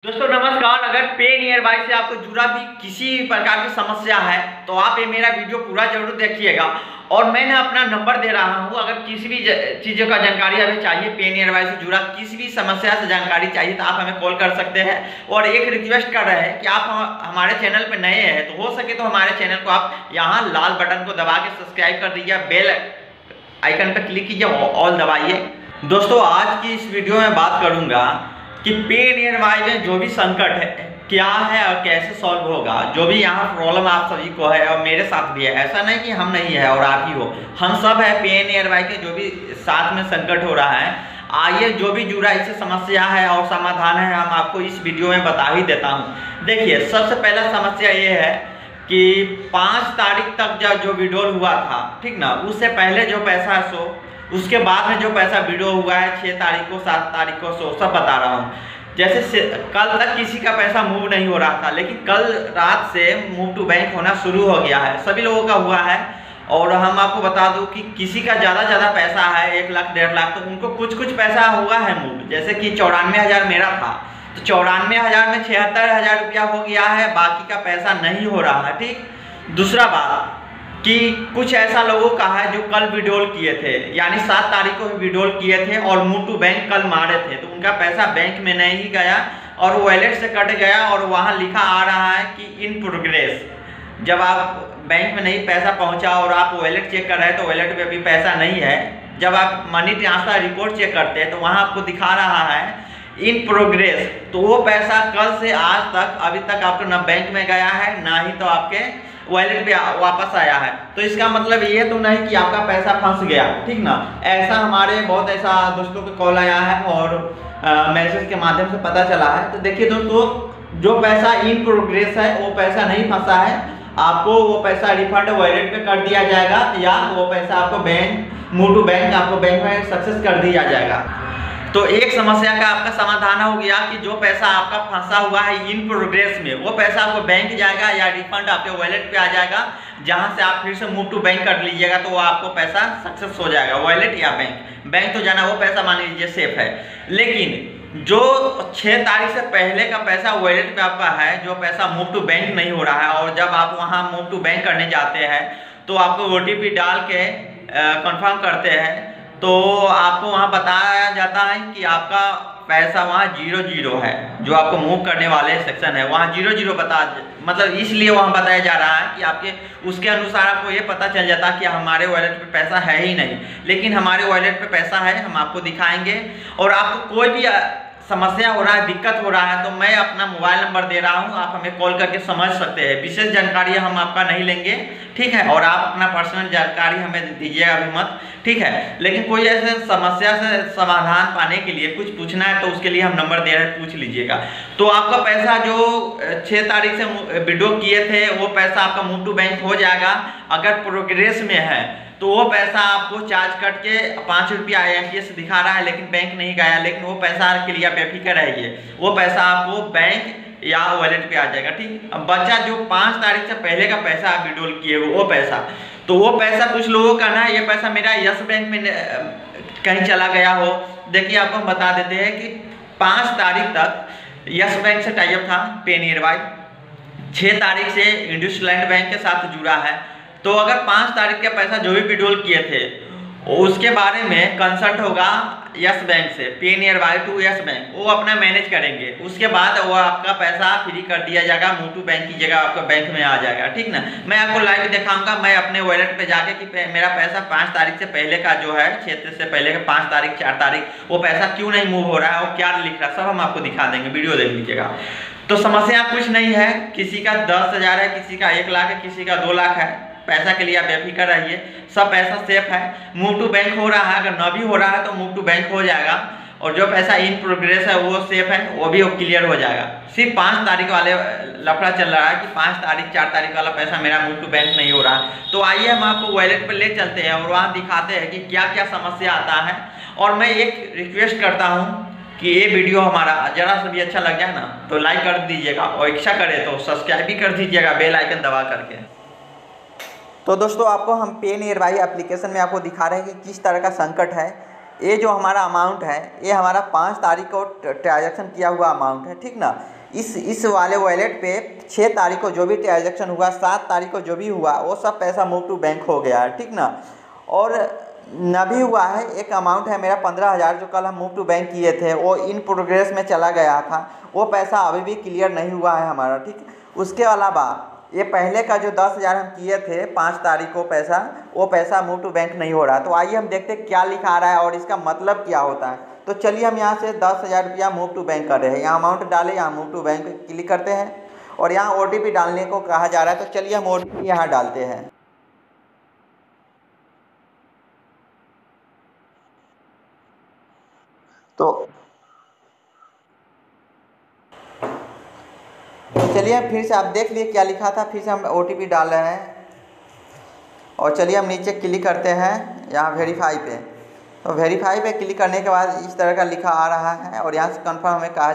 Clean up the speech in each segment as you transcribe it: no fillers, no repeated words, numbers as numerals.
दोस्तों नमस्कार। अगर पे नियर बाय से आपको जुड़ा भी किसी प्रकार की समस्या है तो आप ये मेरा वीडियो पूरा जरूर देखिएगा। और मैंने अपना नंबर दे रहा हूँ, अगर किसी भी चीज़ों का जानकारी हमें चाहिए, पे नियर बाय से जुड़ा किसी भी समस्या से जानकारी चाहिए तो आप हमें कॉल कर सकते हैं। और एक रिक्वेस्ट कर रहे हैं कि आप हमारे चैनल पर नए हैं तो हो सके तो हमारे चैनल को आप यहाँ लाल बटन को दबा के सब्सक्राइब कर दीजिए, बेल आइकन पर क्लिक कीजिए, ऑल दबाइए। दोस्तों आज की इस वीडियो में बात करूँगा कि पे नियर बाय में जो भी संकट है क्या है और कैसे सॉल्व होगा। जो भी यहाँ प्रॉब्लम आप सभी को है और मेरे साथ भी है, ऐसा नहीं कि हम नहीं है और आप ही हो, हम सब है पे नियर बाय के जो भी साथ में संकट हो रहा है। आइए जो भी जुड़ा इससे समस्या है और समाधान है हम आपको इस वीडियो में बता ही देता हूँ। देखिए सबसे पहला समस्या ये है कि 5 तारीख तक जो विड्रॉल हुआ था, ठीक ना, उससे पहले जो पैसा है सो, उसके बाद में जो पैसा विड्रॉ हुआ है 6 तारीख को 7 तारीख को सो, सब बता रहा हूँ। जैसे कल तक किसी का पैसा मूव नहीं हो रहा था, लेकिन कल रात से मूव टू बैंक होना शुरू हो गया है, सभी लोगों का हुआ है। और हम आपको बता दूं कि किसी का ज़्यादा पैसा है 1 लाख 1.5 लाख, तो उनको कुछ पैसा हुआ है मूव। जैसे कि 94,000 मेरा था तो 94,000 में 76,000 रुपया हो गया है, बाकी का पैसा नहीं हो रहा है। ठीक, दूसरा बात कि कुछ ऐसा लोगों का है जो कल विड्रॉल किए थे, यानी 7 तारीख को विड्रॉल किए थे और मूव टू बैंक कल मारे थे, तो उनका पैसा बैंक में नहीं गया और वॉलेट से कट गया और वहाँ लिखा आ रहा है कि इन प्रोग्रेस। जब आप बैंक में नहीं पैसा पहुँचा और आप वॉलेट चेक कर रहे हैं तो वॉलेट में अभी पैसा नहीं है। जब आप मनी ट्रांसफर रिपोर्ट चेक करते हैं तो वहाँ आपको दिखा रहा है इन प्रोग्रेस। तो वो पैसा कल से आज तक अभी तक आपको ना बैंक में गया है ना ही तो आपके वॉलेट पे वापस आया है। तो इसका मतलब ये तो नहीं कि आपका पैसा फंस गया, ठीक ना। ऐसा हमारे बहुत ऐसा दोस्तों को कॉल आया है और मैसेज के माध्यम से पता चला है। तो देखिए दोस्तों, जो पैसा इन प्रोग्रेस है वो पैसा नहीं फंसा है, आपको वो पैसा रिफंड वॉलेट पे कर दिया जाएगा या वो पैसा आपको बैंक मूव टू बैंक आपको बैंक में सक्सेस कर दिया जाएगा। तो एक समस्या का आपका समाधान हो गया कि जो पैसा आपका फंसा हुआ है इन प्रोग्रेस में, वो पैसा आपको बैंक जाएगा या रिफंड आपके वॉलेट पे आ जाएगा, जहां से आप फिर से मूव टू बैंक कर लीजिएगा तो वो आपको पैसा सक्सेस हो जाएगा, वॉलेट या बैंक तो जाना, वो पैसा मान लीजिए सेफ है। लेकिन जो 6 तारीख से पहले का पैसा वॉलेट पे आपका है, जो पैसा मूव टू बैंक नहीं हो रहा है, और जब आप वहाँ मूव टू बैंक करने जाते हैं तो आपको OTP डाल के कंफर्म करते हैं तो आपको वहाँ बताया जाता है कि आपका पैसा वहाँ 0 है। जो आपको मूव करने वाले सेक्शन है वहाँ 0 मतलब इसलिए वहाँ बताया जा रहा है कि आपके उसके अनुसार आपको ये पता चल जाता है कि हमारे वॉलेट पे पैसा है ही नहीं, लेकिन हमारे वॉलेट पे पैसा है, हम आपको दिखाएंगे। और आपको कोई भी समस्या हो रहा है, दिक्कत हो रहा है तो मैं अपना मोबाइल नंबर दे रहा हूं, आप हमें कॉल करके समझ सकते हैं। विशेष जानकारी हम आपका नहीं लेंगे, ठीक है, और आप अपना पर्सनल जानकारी हमें दीजिएगा भी मत, ठीक है। लेकिन कोई ऐसे समस्या से समाधान पाने के लिए कुछ पूछना है तो उसके लिए हम नंबर दे रहे हैं, पूछ लीजिएगा। तो आपका पैसा जो 6 तारीख से विड्रॉ किए थे वो पैसा आपका मूव टू बैंक हो जाएगा। अगर प्रोग्रेस में है तो वो पैसा आपको चार्ज कट के 5 रुपया IMPS दिखा रहा है लेकिन बैंक नहीं गया, लेकिन वो पैसा के लिए आप बेफिक्र रहिए, वो पैसा आपको बैंक या वॉलेट पे आ जाएगा। ठीक, अब बच्चा जो 5 तारीख से पहले का पैसा आप विड्रॉल किए वो पैसा, तो वो पैसा कुछ लोगों का ना, ये पैसा मेरा यस बैंक में कहीं चला गया हो। देखिए आपको हम बता देते हैं कि 5 तारीख तक यस बैंक से टाइप था पे नियर बाय, 6 तारीख से इंडसलैंड बैंक के साथ जुड़ा है। तो अगर 5 तारीख का पैसा जो भी विड्रॉल किए थे उसके बारे में कंसल्ट होगा यस बैंक से, PayNearby to Yes Bank, वो अपना मैनेज करेंगे। उसके बाद वो आपका पैसा फ्री कर दिया जाएगा, मूव टू बैंक की जगह आपका बैंक में आ जाएगा, ठीक ना। मैं आपको लाइव दिखाऊंगा, मैं अपने वॉलेट पे जाके कि मेरा पैसा 5 तारीख से पहले का जो है, 6 से पहले का 5 तारीख 4 तारीख, वो पैसा क्यों नहीं मूव हो रहा है और क्या लिख रहा है, सब हम आपको दिखा देंगे, वीडियो देख लीजिएगा। तो समस्या कुछ नहीं है, किसी का 10,000 है, किसी का 1 लाख है, किसी का 2 लाख है, पैसा के लिए आप बेफिक्र रहिए, सब पैसा सेफ है। मूव टू बैंक हो रहा है, अगर न भी हो रहा है तो मूव टू बैंक हो जाएगा, और जो पैसा इन प्रोग्रेस है वो सेफ है, वो भी क्लियर हो जाएगा। सिर्फ 5 तारीख वाले लफड़ा चल रहा है कि 5 तारीख 4 तारीख वाला पैसा मेरा मूव टू बैंक नहीं हो रहा। तो आइए हम आपको वॉलेट पर ले चलते हैं और वहाँ दिखाते हैं कि क्या क्या समस्या आता है। और मैं एक रिक्वेस्ट करता हूँ कि ये वीडियो हमारा जरा सा भी अच्छा लग जाए ना तो लाइक कर दीजिएगा, और इच्छा करे तो सब्सक्राइब भी कर दीजिएगा बेल आइकन दबा करके। तो दोस्तों आपको हम पे नियर बाय एप्लीकेशन में आपको दिखा रहे हैं कि किस तरह का संकट है। ये जो हमारा अमाउंट है ये हमारा 5 तारीख को ट्रांजैक्शन किया हुआ अमाउंट है, ठीक ना। इस वाले वॉलेट पे 6 तारीख को जो भी ट्रांजैक्शन हुआ, 7 तारीख को जो भी हुआ, वो सब पैसा मूव टू बैंक हो गया है, ठीक ना। और न भी हुआ है एक अमाउंट है मेरा 15,000 जो कल हम मूव टू बैंक किए थे, वो इन प्रोग्रेस में चला गया था, वो पैसा अभी भी क्लियर नहीं हुआ है हमारा, ठीक। उसके अलावा ये पहले का जो 10,000 हम किए थे 5 तारीख को पैसा, वो पैसा मूव टू बैंक नहीं हो रहा। तो आइए हम देखते हैं क्या लिखा आ रहा है और इसका मतलब क्या होता है। तो चलिए हम यहाँ से 10,000 रुपया मूव टू बैंक कर रहे हैं, यहाँ अमाउंट डाले, यहाँ मूव टू बैंक क्लिक करते हैं और यहाँ OTP डालने को कहा जा रहा है। तो चलिए हम OTP यहाँ डालते हैं। तो चलिए फिर से आप देख लिए क्या लिखा था, फिर से हम OTP डाल रहे हैं और चलिए हम नीचे क्लिक करते हैं यहाँ वेरीफाई पे। तो वेरीफाई पे क्लिक करने के बाद इस तरह का लिखा आ रहा है और यहाँ से कन्फर्म हमें कहा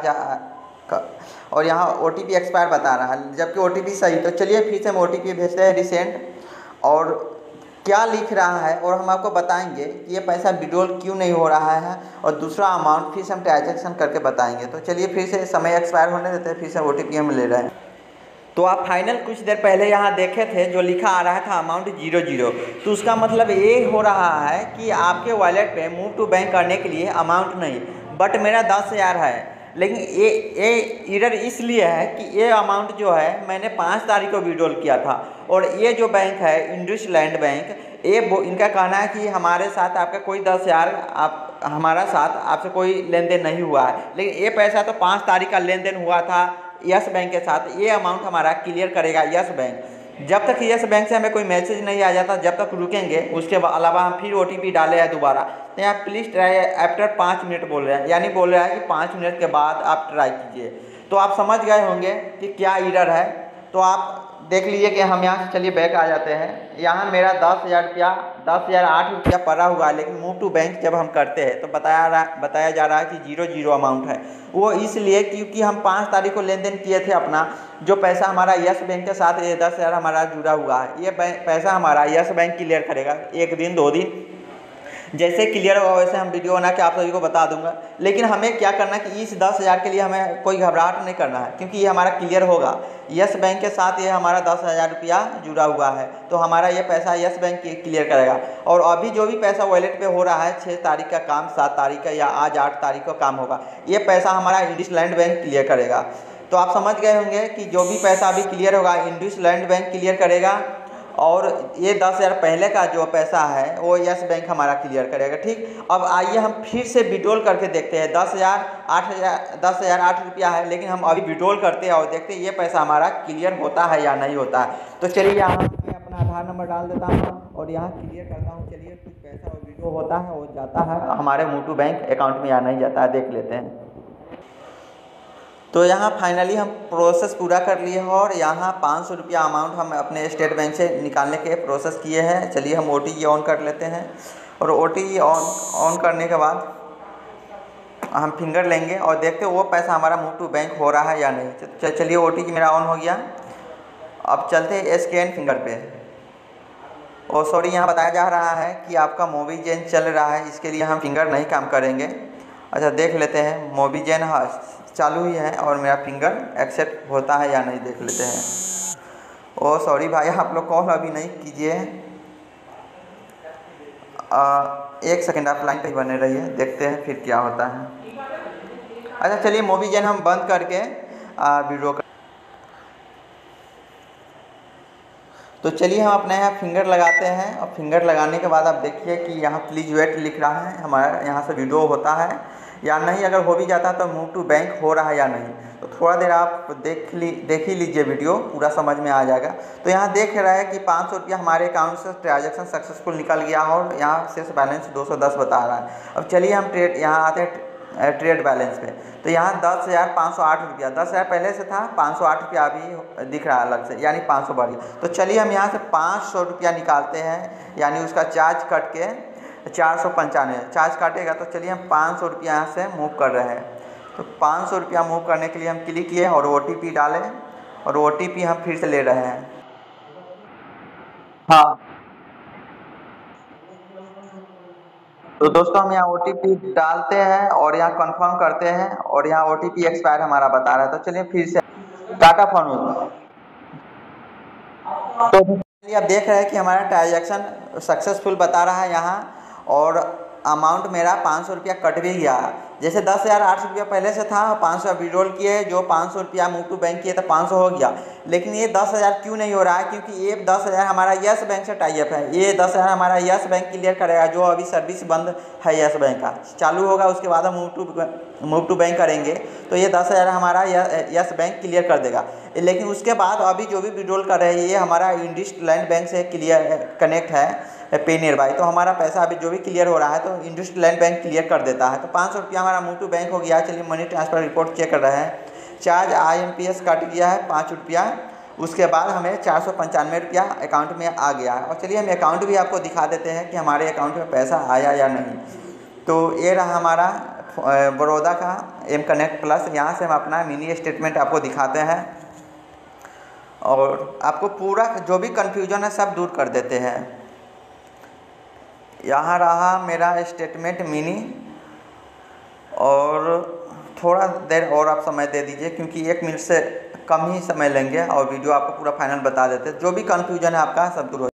और यहाँ OTP एक्सपायर बता रहा है, जबकि OTP सही। तो चलिए फिर से हम OTP भेजते हैं रिसेंड, और क्या लिख रहा है और हम आपको बताएंगे कि ये पैसा विड्रॉल क्यों नहीं हो रहा है, और दूसरा अमाउंट फिर से हम ट्रांजैक्शन करके बताएंगे। तो चलिए फिर से समय एक्सपायर होने देते हैं, फिर से OTP हम ले रहे हैं। तो आप फाइनल कुछ देर पहले यहाँ देखे थे जो लिखा आ रहा था अमाउंट 00, तो उसका मतलब ये हो रहा है कि आपके वॉलेट पे मूव टू बैंक करने के लिए अमाउंट नहीं, बट मेरा 10,000 है। लेकिन ये एरर इसलिए है कि ये अमाउंट जो है मैंने 5 तारीख को विड्रॉल किया था, और ये जो बैंक है इंडसलैंड बैंक, ये इनका कहना है कि हमारे साथ आपका कोई 10,000 आप हमारा साथ आपसे कोई लेन देन नहीं हुआ है। लेकिन ये पैसा तो 5 तारीख का लेन देन हुआ था यस बैंक के साथ, ये अमाउंट हमारा क्लियर करेगा यस बैंक। जब तक यस बैंक से हमें कोई मैसेज नहीं आ जाता, जब तक रुकेंगे, उसके अलावा हम फिर OTP डाले हैं दोबारा। तो यहाँ प्लीज़ ट्राई आफ्टर 5 मिनट बोल रहे हैं, यानी बोल रहा है कि 5 मिनट के बाद आप ट्राई कीजिए। तो आप समझ गए होंगे कि क्या एरर है। तो आप देख लीजिए कि हम यहाँ से चलिए बैक आ जाते हैं। यहाँ मेरा 10,000 रुपया 10,008 रुपया पड़ा हुआ है, लेकिन मूव टू बैंक जब हम करते हैं तो बताया जा रहा है कि 00 अमाउंट है। वो इसलिए क्योंकि हम 5 तारीख को लेन देन किए थे अपना, जो पैसा हमारा यस बैंक के साथ ये 10,000 हमारा जुड़ा हुआ है, ये पैसा हमारा यस बैंक क्लियर करेगा 1 दिन 2 दिन, जैसे क्लियर होगा वैसे हम वीडियो बना के आप सभी को बता दूंगा। लेकिन हमें क्या करना है कि इस 10,000 के लिए हमें कोई घबराहट नहीं करना है, क्योंकि ये हमारा क्लियर होगा। यस बैंक के साथ ये हमारा 10,000 रुपया जुड़ा हुआ है, तो हमारा ये पैसा यस बैंक क्लियर करेगा। और अभी जो भी पैसा वॉलेट पे हो रहा है 6 तारीख का काम, 7 तारीख का या आज 8 तारीख को काम होगा, ये पैसा हमारा इंडसलैंड बैंक क्लियर करेगा। तो आप समझ गए होंगे कि जो भी पैसा अभी क्लियर होगा इंडसलैंड बैंक क्लियर करेगा, और ये 10,000 पहले का जो पैसा है वो यस बैंक हमारा क्लियर करेगा, ठीक। अब आइए हम फिर से विड्रॉल करके देखते हैं। 10,008 रुपया है, लेकिन हम अभी विड्रॉल करते हैं और देखते हैं ये पैसा हमारा क्लियर होता है या नहीं होता है। तो चलिए यहाँ मैं अपना आधार नंबर डाल देता हूँ और यहाँ क्लियर करता हूँ। चलिए कुछ पैसा विड्रॉ होता है, वो जाता है हमारे मूव टू बैंक अकाउंट में या नहीं जाता है, देख लेते हैं। तो यहाँ फाइनली हम प्रोसेस पूरा कर लिए हैं और यहाँ 500 रुपया अमाउंट हम अपने स्टेट बैंक से निकालने के प्रोसेस किए हैं। चलिए हम OTP ऑन कर लेते हैं, और OTP ऑन करने के बाद हम फिंगर लेंगे और देखते हैं वो पैसा हमारा मूव टू बैंक हो रहा है या नहीं। चलिए OTP मेरा ऑन हो गया। अब चलते हैं स्कैन फिंगर पे। और सॉरी, यहाँ बताया जा रहा है कि आपका मोबीजेन चल रहा है, इसके लिए हम फिंगर नहीं काम करेंगे। अच्छा, देख लेते हैं मोबीजेन हाँ चालू ही है और मेरा फिंगर एक्सेप्ट होता है या नहीं, देख लेते हैं। ओ सॉरी भाई, आप लोग कॉल अभी नहीं कीजिए, 1 सेकंड आप लाइन पे ही बने रहिए, देखते हैं फिर क्या होता है। अच्छा चलिए मोबीजेन हम बंद करके वीडियो कर। तो चलिए हम अपने यहाँ फिंगर लगाते हैं, और फिंगर लगाने के बाद आप देखिए कि यहाँ प्लीज़ वेट लिख रहा है, हमारा यहाँ से विड्रॉ होता है या नहीं। अगर हो भी जाता है तो मूव टू बैंक हो रहा है या नहीं। तो थोड़ा देर आप देख ही लीजिए, वीडियो पूरा समझ में आ जाएगा। तो यहाँ देख रहा है कि 500 रुपया हमारे अकाउंट से ट्रांजैक्शन सक्सेसफुल निकल गया और यहाँ शेष बैलेंस 210 बता रहा है। अब चलिए हम यहाँ आते हैं ट्रेड बैलेंस पे। तो यहाँ 10,508 रुपया, 10,000 पहले से था, 508 रुपया अभी दिख रहा है अलग से, यानी 500 बढ़ गया। तो चलिए हम यहाँ से 500 रुपया निकालते हैं, यानी उसका चार्ज कट के 495 चार्ज काटेगा। तो चलिए हम 500 रुपया यहाँ से मूव कर रहे हैं। तो 500 रुपया मूव करने के लिए हम क्लिक किए और OTP डालें, और OTP हम फिर से ले रहे हैं। हाँ तो दोस्तों हम यहाँ OTP डालते हैं और यहाँ कंफर्म करते हैं और यहाँ OTP एक्सपायर हमारा बता रहा है। तो चलिए फिर से टाटा फोन। तो आप देख रहे हैं कि हमारा ट्रांजैक्शन सक्सेसफुल बता रहा है यहाँ, और अमाउंट मेरा 500 रुपया कट भी गया। जैसे 10,800 रुपया पहले से था, 500 विड्रॉल किए, जो 500 रुपया मूव टू बैंक किए तो 500 हो गया। लेकिन ये 10,000 क्यों नहीं हो रहा है? क्योंकि ये 10,000 हमारा यस बैंक से टाई अप है। ये 10,000 हमारा यस बैंक क्लियर करेगा, जो अभी सर्विस बंद है यस बैंक का। चालू होगा उसके बाद हम मूव टू बैंक करेंगे तो ये 10,000 हमारा यस बैंक क्लियर कर देगा। लेकिन उसके बाद अभी जो भी विड्रॉल कर रहे हैं ये हमारा इंडसलैंड बैंक से क्लियर कनेक्ट है पे नियर बाई, तो हमारा पैसा अभी जो भी क्लियर हो रहा है तो इंडसलैंड बैंक क्लियर कर देता है। तो 500 रुपया हमारा मूव टू बैंक हो गया। चलिए मनी ट्रांसफ़र रिपोर्ट चेक कर रहे हैं। चार्ज IMPS कट गया है 5 रुपया। उसके बाद हमें 495 रुपया अकाउंट में आ गया है। और चलिए हम अकाउंट भी आपको दिखा देते हैं कि हमारे अकाउंट में पैसा आया या नहीं। तो ये रहा हमारा बड़ौदा का M कनेक्ट प्लस। यहाँ से हम अपना मिनी स्टेटमेंट आपको दिखाते हैं और आपको पूरा जो भी कन्फ्यूजन है सब दूर कर देते हैं। यहाँ रहा मेरा स्टेटमेंट मिनी, और थोड़ा देर और आप समय दे दीजिए क्योंकि 1 मिनट से कम ही समय लेंगे और वीडियो आपको पूरा फाइनल बता देते हैं। जो भी कन्फ्यूजन है आपका सब दूर हो